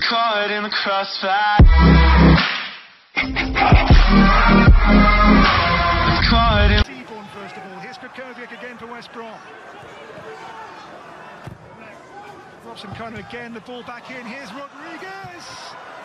caught in the crossfire. Caught in. Seaborn first of all. Here's Krkoviak again for West Brom. Robson Kanu again, the ball back in. Here's Rodriguez.